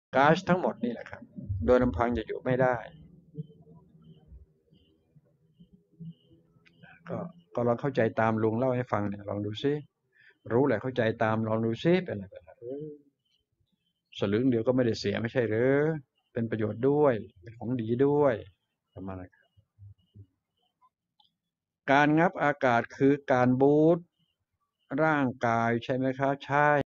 ก๊าซทั้งหมดนี่แหละครับโดยลำพังจะอยู่ไม่ได้ก็ก็ลองเข้าใจตามลุงเล่าให้ฟังเนี่ยลองดูซิรู้แหละเข้าใจตามลองดูซิเป็นอะไรสลึงเดียวก็ไม่ได้เสียไม่ใช่หรือเป็นประโยชน์ด้วยเป็นของดีด้วยประมาณนั้นการงับอากาศคือการบูสต์ร่างกายใช่ไหมครับใช่